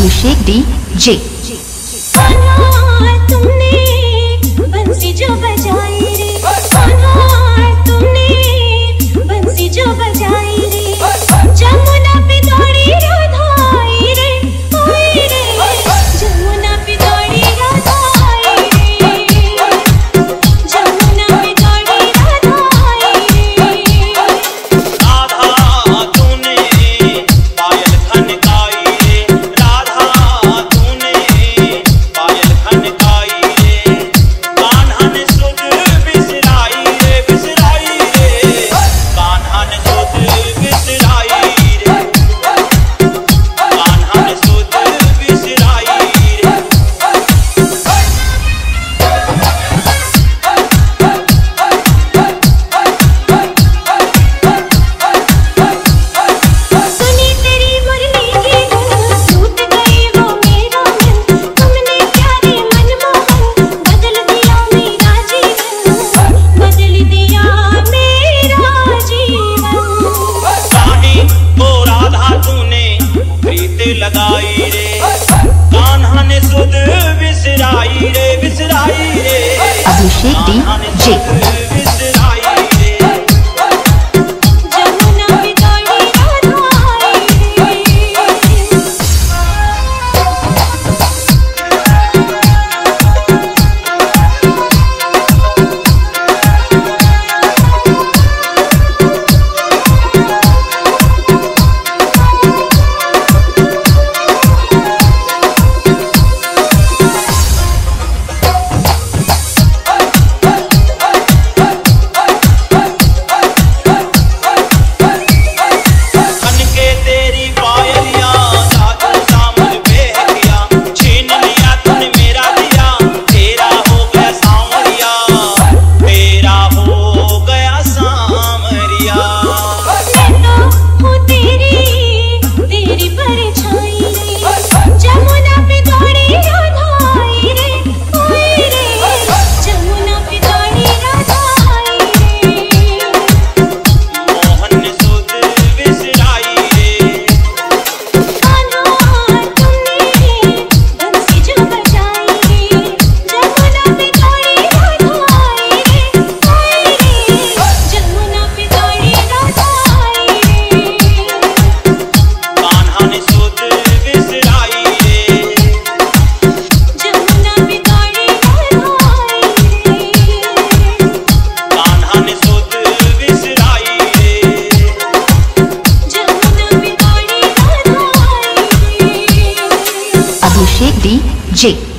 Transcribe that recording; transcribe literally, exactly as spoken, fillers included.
अभिषेक D जे। तुमने बंसी जो बजाई रे, तुमने बंसी जो बजाई रे, जमुना पे दौड़ी राधा आई रे, आई रे, जमुना पे दौड़ी राधा आई रे, जमुना पे दौड़ी राधा आई रे। राधा तूने पायल खनकाई रे, राधा तूने पायल खनकाई रे, कान्हा ने सुध बिसराई रे, बिसराई रे, कान्हा ने सुध बिसराई रे, कान्हा ने सुध बिसराई रे। सुनी तेरी मुरली की धुन, टूट गई वो मेरा मन, तुमने प्यारे मनमोहन बदल दिया मेरा जीवन, बदल दिया मेरा जीवन। काहे ओ राधा तूने प्रीत लगाई रे, कान्हा ने सुध बिसराई रे, बिसराई रे, अभिषेक डी कान्हा ने जे। सुध बिसराई रे। जमुना पे दौड़ी राधा आई रे। खनके तेरी पायलियां, जादू सामल बहकिया, छीन लिया तूने मेरा दिया, तेरा हो गया सांवरिया, तेरा हो गया सांवरिया। मैं तो हूँ तेरी, तेरी परछाई रे, जमुना पे दौड़ी राधा आई रे, आई रे, जमुना पे दौड़ी राधा आई रे। मोहन ने सुध बिसराई रे, कान्हा तुमने बंसी जो बजाई रे, जमुना पे दौड़ी राधा आई रे, आई रे, जमुना पे दौड़ी राधा आई रे। कान्हा ने सुध बिसराई रे। जमुना पे दौड़ी राधा आई रे, कान्हा ने सुध बिसराई रे। जमुना पे दौड़ी राधा आई रे। अभिषेक डी जे।